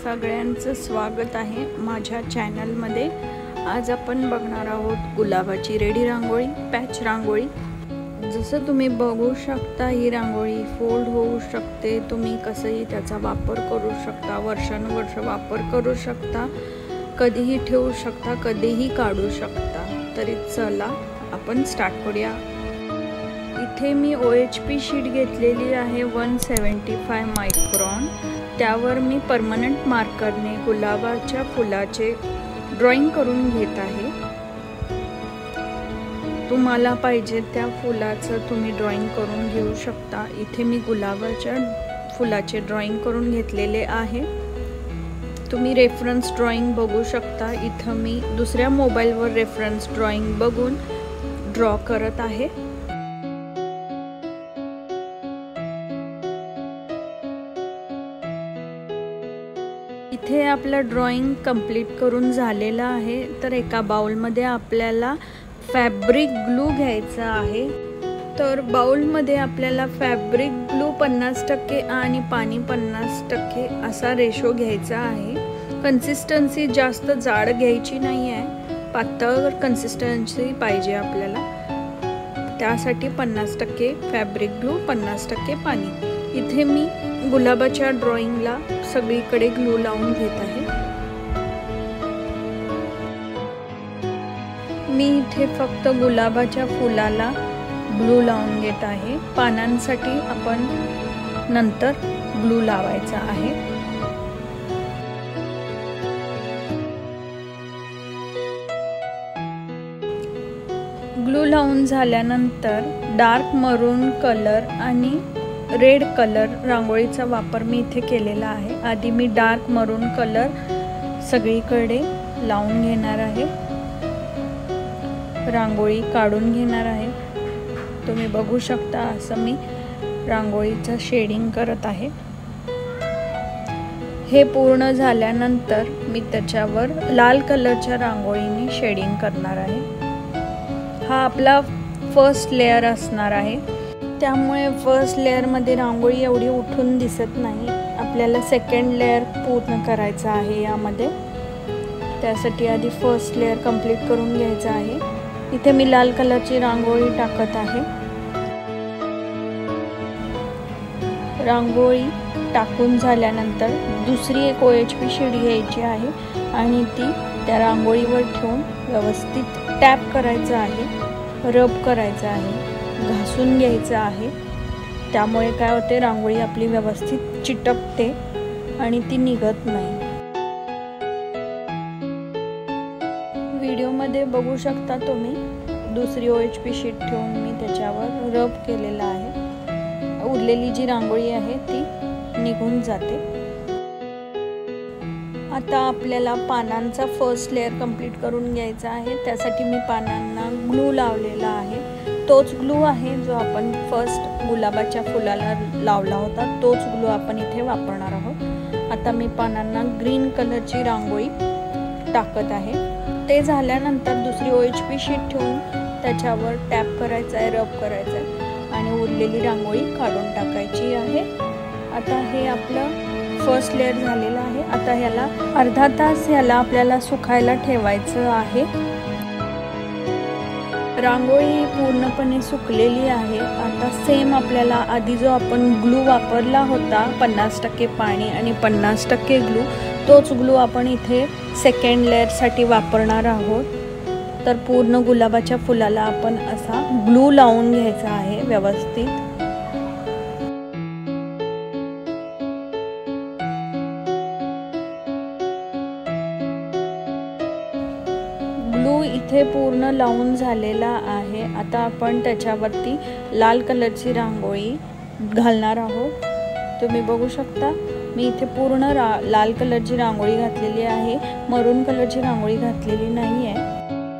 सगळ्यांचं स्वागत आहे माझ्या चॅनलमध्ये। आज आपण बघणार आहोत गुलाबाची रेडी रांगोळी, पॅच रांगोळी। जसं तुम्ही बघू शकता ही रांगोळी फोल्ड होऊ शकते, तुम्ही कसंही त्याचा वापर करू शकता, वर्षानुवर्ष वापर करू शकता, कधीही ठेवू शकता, कधीही काढू शकता। तरी चला आपण स्टार्ट करूया। इथे मी OHP शीट घेतलेली आहे 175 मायक्रॉन। त्यावर मी परमनंट मार्करने गुलाबाच्या फुलाचे ड्रॉइंग करून घेत आहे। तुम्हाला पाहिजे त्या फुलाचं तुम्ही ड्रॉइंग करून घेऊ शकता। इथे मी गुलाबाच्या फुलाचे ड्रॉइंग करून घेतलेले आहे। तुम्ही रेफरन्स ड्रॉइंग बघू शकता। इथं मी दुसऱ्या मोबाईलवर रेफरन्स ड्रॉइंग बघून ड्रॉ करत आहे। इथे आपलं ड्रॉइंग कंप्लीट करून झालेलं आहे। तर एका बाउलमध्ये आपल्याला फॅब्रिक ग्लू घ्यायचा आहे। तर बाउलमध्ये आपल्याला फॅब्रिक ग्लू 50% आणि पाणी 50% असा रेशो घ्यायचा आहे। कन्सिस्टन्सी जास्त जाड घ्यायची नाही आहे, पातळ कन्सिस्टन्सी पाहिजे आपल्याला। त्यासाठी 50% फॅब्रिक ग्लू 50% पाणी। इथे मी गुलाबाच्या ड्रॉइंगला सगळीकडे ग्लू लावून घेत आहे। मी इथे फक्त गुलाबाच्या फुलाला ग्लू लावून घेत आहे। पानांसाठी आपण नंतर ग्लू लावायचा आहे। ग्लू लावून झाल्यानंतर डार्क मरून कलर आणि रेड कलर रांगोळीचा वापर मी इथे केलेला आहे। आधी मी डार्क मरून कलर सगळीकडे लावून घेणार आहे, रांगोळी काढून घेणार आहे। तुम्ही बघू शकता असं मी रांगोळीचं शेडिंग करत आहे। हे पूर्ण झाल्यानंतर मी त्याच्यावर लाल कलरच्या रांगोळीने शेडिंग करणार आहे। हा आपला फर्स्ट लेयर असणार आहे, त्यामुळे फर्स्ट लेअरमध्ये रांगोळी एवढी उठून दिसत नाही। आपल्याला सेकंड लेअर पूर्ण करायचा आहे यामध्ये। त्यासाठी आधी फर्स्ट लेअर कंप्लीट करून घ्यायचा आहे। इथे मी लाल कलरची रांगोळी टाकत आहे। रांगोळी टाकून झाल्यानंतर दुसरी एक OHP शीट घ्यायची आहे आणि ती त्या रांगोळीवर ठेवून व्यवस्थित टॅप करायचं आहे, रब करायचं आहे, घासून घ्यायचं आहे। त्यामुळे काय होते, रांगोळी आपली व्यवस्थित चिटकते आणि ती निघत नाही। व्हिडिओमध्ये बघू शकता तुम्ही दुसरी OHP शीट ठेवून मी त्याच्यावर रब केलेला आहे। उरलेली जी रांगोळी आहे ती निघून जाते। आता आपल्याला पानांचा फर्स्ट लेअर कंप्लीट करून घ्यायचा आहे। त्यासाठी मी पानांना ग्लू लावलेला आहे। तोच ग्लू आहे जो आपण फर्स्ट गुलाबाच्या फुलाला लावला होता, तोच ग्लू आपण इथे वापरणार आहोत। आता मी पानांना ग्रीन कलरची रांगोळी टाकत आहे। ते झाल्यानंतर दुसरी OHP शीट ठेवून त्याच्यावर टॅप करायचा आहे, रब करायचा आहे आणि उरलेली रांगोळी काढून टाकायची आहे। आता हे आपलं फर्स्ट लेअर झालेलं आहे। आता ह्याला अर्धा तास आपल्याला सुकायला ठेवायचं आहे। रांगोळी पूर्णपणे सुकलेली आहे। आता सेम आपल्याला आधी जो आपण ग्लू वापरला होता 50% पाणी आणि 50% ग्लू, तोच ग्लू आपण इथे सेकंड लेअरसाठी वापरणार आहोत। तर पूर्ण गुलाबाच्या फुलाला आपण असा ग्लू लावून घ्यायचा आहे व्यवस्थित। ग्लू इथे पूर्ण लावून झालेला आहे। आता आपण त्याच्यावरती लाल कलरची रांगोळी घालणार आहोत। तुम्ही बघू शकता मी इथे पूर्ण लाल कलरची रांगोळी घातलेली आहे, मरून कलरची रांगोळी घातलेली नाही आहे।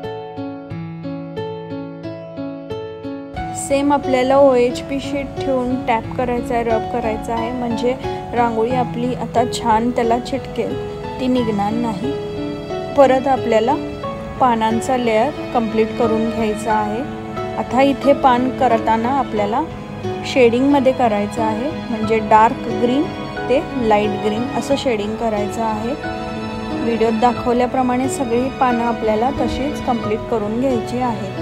सेम आपल्याला OHP शीट ठेवून टॅप करायचा आहे, रब करायचा आहे, म्हणजे रांगोळी आपली आता छान त्याला चिटकेल, ती निघणार नाही। परत आपल्याला पानांचा लेअर कंप्लीट करून घ्यायचा आहे। आता इथे पान करताना आपल्याला शेडिंगमध्ये करायचं आहे, म्हणजे डार्क ग्रीन ते लाईट ग्रीन असं शेडिंग करायचं आहे। व्हिडिओत दाखवल्याप्रमाणे सगळी पानं आपल्याला तशीच कंप्लीट करून घ्यायची आहेत।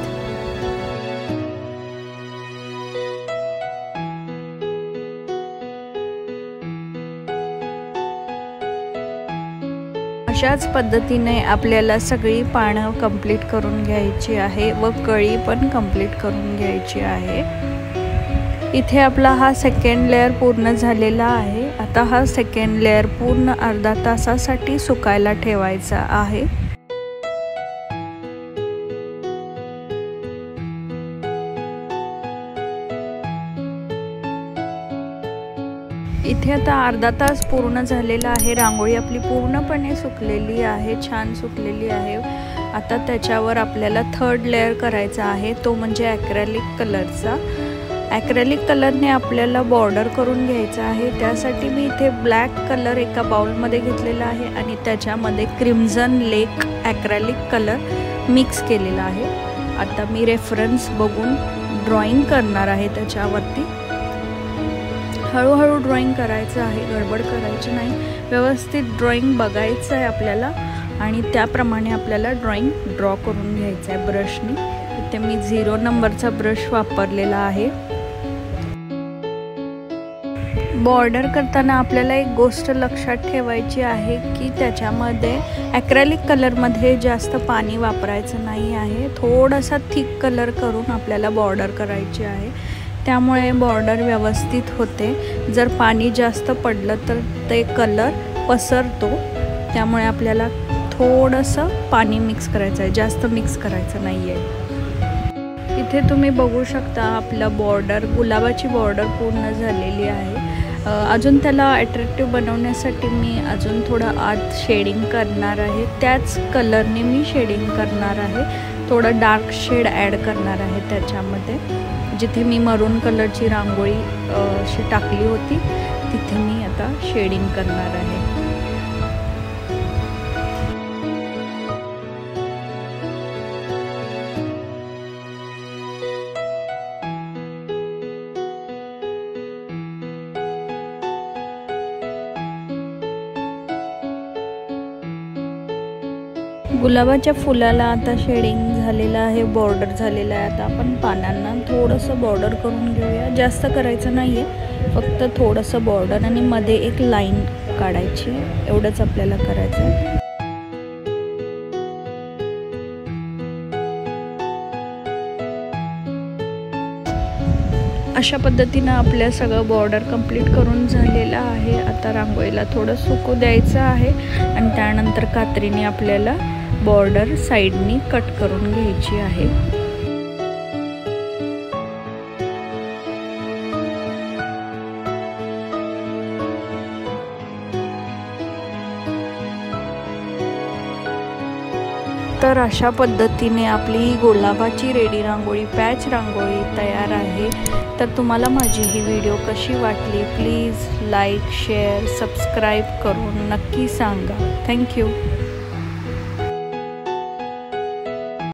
अशाच पद्धतीने आपल्याला सगळी पानं कंप्लीट करून घ्यायची आहे व कळी पण कंप्लीट करून घ्यायची आहे। इथे आपला हा सेकंड लेयर पूर्ण झालेला आहे। आता हा सेकंड लेयर पूर्ण अर्धा तासासाठी सुकायला ठेवायचा आहे। इथे आता अर्धा तास पूर्ण झालेला आहे। रांगोळी आपली पूर्णपणे सुकलेली आहे, छान सुकलेली आहे। आता त्याच्यावर आपल्याला थर्ड लेयर करायचा आहे, तो म्हणजे ॲक्रेलिक कलरचा। ॲक्रेलिक कलरने आपल्याला बॉर्डर करून घ्यायचा आहे। त्यासाठी मी इथे ब्लॅक कलर एका बाउलमध्ये घेतलेला आहे आणि त्याच्यामध्ये crimson lake acrylic colour mix केलेला आहे। आता मी रेफरन्स बघून ड्रॉइंग करणार आहे त्याच्यावरती। हळूहळू ड्रॉइंग करायचं आहे, गडबड करायची नाही, व्यवस्थित ड्रॉइंग बघायचं आहे आपल्याला आणि त्याप्रमाणे आपल्याला ड्रॉइंग ड्रॉ करून घ्यायचं आहे ब्रशनी। इथे मी 0 नंबरचा ब्रश वापरलेला आहे। बॉर्डर करताना आपल्याला एक गोष्ट लक्षात ठेवायची आहे की त्याच्यामध्ये ॲक्रेलिक कलरमध्ये जास्त पाणी वापरायचं नाही आहे। थोडासा थिक कलर करून आपल्याला बॉर्डर करायची आहे, त्यामुळे बॉर्डर व्यवस्थित होते। जर पाणी जास्त पडलं तर ते कलर पसरतो, त्यामुळे आपल्याला थोडंसं पाणी मिक्स करायचं आहे, जास्त मिक्स करायचं नाही आहे। इथे तुम्ही बघू शकता आपलं बॉर्डर, गुलाबाची बॉर्डर पूर्ण झालेली आहे। अजून त्याला अट्रॅक्टिव्ह बनवण्यासाठी मी अजून थोडं आत शेडिंग करणार आहे। त्याच कलरने मी शेडिंग करणार आहे, थोडं डार्क शेड ॲड करणार आहे त्याच्यामध्ये। जिथे मी मरून कलरची रांगोळी अशी टाकली होती तिथे मी आता शेडिंग करणार आहे। गुलाबाच्या फुलाला आता शेडिंग झालेलं आहे, बॉर्डर झालेलं आहे। आता आपण पानांना थोडंसं बॉर्डर करून घेऊया, जास्त करायचं नाही आहे, फक्त थोडंसं बॉर्डर आणि मध्ये एक लाईन काढायची, एवढंच आपल्याला करायचं आहे। अशा पद्धतीनं आपल्या सगळं बॉर्डर कंप्लीट करून झालेलं आहे। आता रांगोळीला थोडं सुकू द्यायचं आहे आणि त्यानंतर कात्रीने आपल्याला बॉर्डर साईडनी कट करून घ्यायची आहे। तर अशा पद्धतीने आपली गुलाबाची रेडी रांगोळी, पॅच रांगोळी तयार आहे। तर तुम्हाला माझी ही व्हिडिओ कशी वाटली प्लीज लाईक, शेअर, सबस्क्राईब करून नक्की सांगा। थँक्यू।